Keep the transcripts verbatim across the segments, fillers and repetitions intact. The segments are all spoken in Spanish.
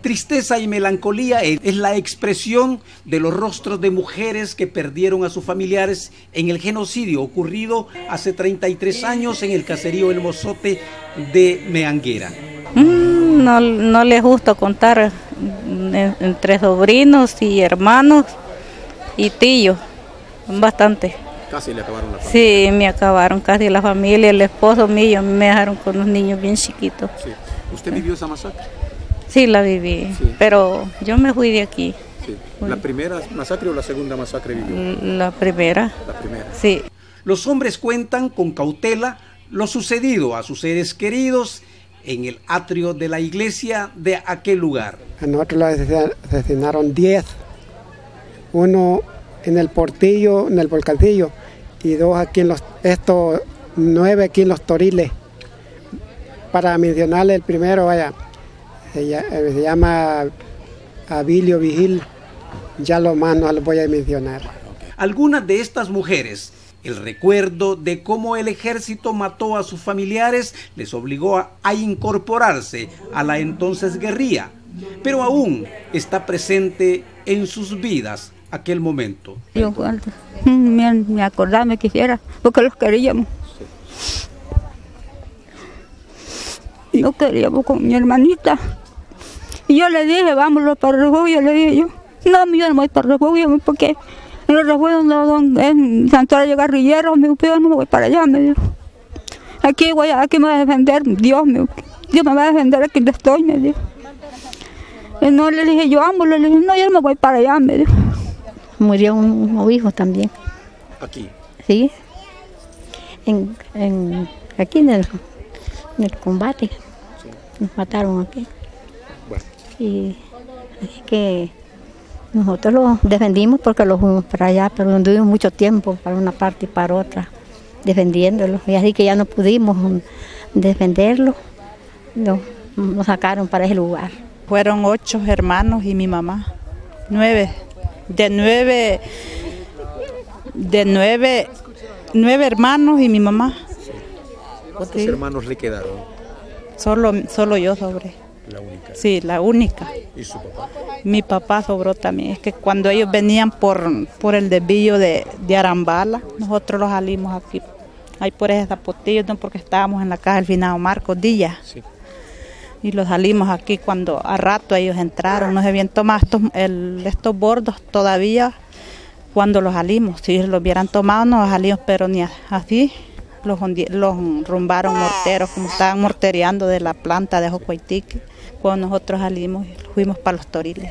Tristeza y melancolía es la expresión de los rostros de mujeres que perdieron a sus familiares en el genocidio ocurrido hace treinta y tres años en el caserío El Mozote de Meanguera. Mm, no, no les gusta contar entre sobrinos y hermanos y tíos, bastante. Casi le acabaron la familia. Sí, me acabaron casi la familia, el esposo mío me dejaron con los niños bien chiquitos. Sí. ¿Usted vivió esa masacre? Sí, la viví, sí. Pero yo me fui de aquí. Sí. ¿La primera masacre o la segunda masacre vivió? La primera. La primera. Sí. Los hombres cuentan con cautela lo sucedido a sus seres queridos en el atrio de la iglesia de aquel lugar. A nosotros lo asesinaron diez, uno en el Portillo, en el Volcancillo, y dos aquí en los, estos nueve aquí en los Toriles. Para mencionarle el primero, vaya, se, se llama Abilio Vigil, ya lo más no lo voy a mencionar. Algunas de estas mujeres, el recuerdo de cómo el ejército mató a sus familiares les obligó a, a incorporarse a la entonces guerrilla, pero aún está presente en sus vidas aquel momento. Yo cuando me, me acordaba, me quisiera, porque los queríamos. No queríamos con mi hermanita. Y yo le dije, vámonos para el refugio, le dije yo. No, yo no voy para el refugio, porque en el refugio no, en Santuario de Guerrilleros, me dijo, no me voy para allá, me dijo. Aquí, voy, aquí me va a defender Dios, me, Dios me va a defender aquí donde estoy, me dijo. Y no, le dije yo, vámonos, le dije, no, yo no me voy para allá, me dijo. Murió un, un hijo también. ¿Aquí? Sí, en, en, aquí en el, en el combate. Sí. Nos mataron aquí. Bueno. Y así que nosotros los defendimos porque los fuimos para allá, pero anduvimos mucho tiempo para una parte y para otra, defendiéndolos. Y así que ya no pudimos defenderlos, nos, nos sacaron para ese lugar. Fueron ocho hermanos y mi mamá, nueve. De nueve, de nueve, nueve hermanos y mi mamá. ¿Cuántos sí. hermanos le quedaron? Solo, solo yo sobré. La única. Sí, la única. ¿Y su papá? Mi papá sobró también. Es que cuando ellos venían por, por el desvío de, de Arambala, nosotros los salimos aquí, ahí por ese zapotillo, no, porque estábamos en la casa del finado Marcos Díaz. Sí. Y los salimos aquí cuando a rato ellos entraron, no se habían tomado estos, el, estos bordos todavía cuando los salimos. Si los hubieran tomado no los salimos, pero ni así los, los rumbaron morteros, como estaban mortereando de la planta de Jocuaitique, cuando nosotros salimos y fuimos para los Toriles.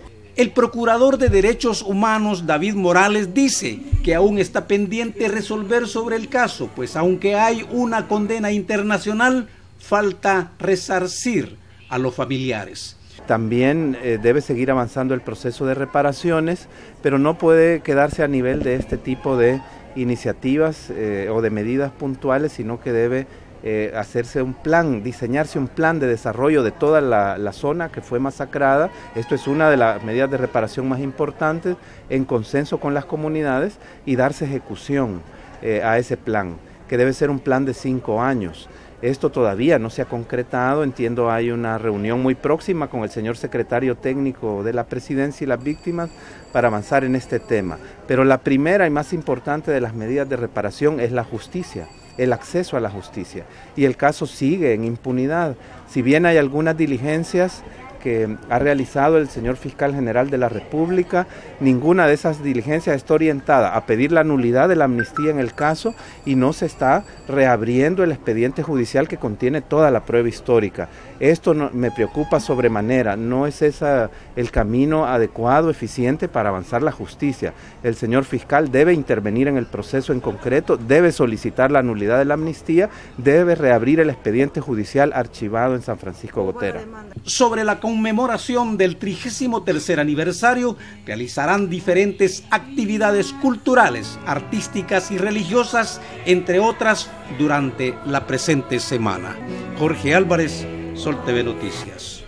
El procurador de Derechos Humanos, David Morales, dice que aún está pendiente resolver sobre el caso, pues aunque hay una condena internacional, falta resarcir a los familiares. También eh, debe seguir avanzando el proceso de reparaciones, pero no puede quedarse a nivel de este tipo de iniciativas eh, o de medidas puntuales, sino que debe eh, hacerse un plan, diseñarse un plan de desarrollo de toda la, la zona que fue masacrada. Esto es una de las medidas de reparación más importantes, en consenso con las comunidades, y darse ejecución eh, a ese plan, que debe ser un plan de cinco años. Esto todavía no se ha concretado, entiendo hay una reunión muy próxima con el señor secretario técnico de la presidencia y las víctimas para avanzar en este tema. Pero la primera y más importante de las medidas de reparación es la justicia, el acceso a la justicia. Y el caso sigue en impunidad. Si bien hay algunas diligencias que ha realizado el señor fiscal general de la República, ninguna de esas diligencias está orientada a pedir la nulidad de la amnistía en el caso, y no se está reabriendo el expediente judicial que contiene toda la prueba histórica. Esto no, me preocupa sobremanera, no es ese el camino adecuado, eficiente para avanzar la justicia. El señor fiscal debe intervenir en el proceso en concreto, debe solicitar la nulidad de la amnistía, debe reabrir el expediente judicial archivado en San Francisco Gotera. Sobre la conmemoración del trigésimo tercer aniversario, realizarán diferentes actividades culturales, artísticas y religiosas, entre otras, durante la presente semana. Jorge Álvarez, Sol T V Noticias.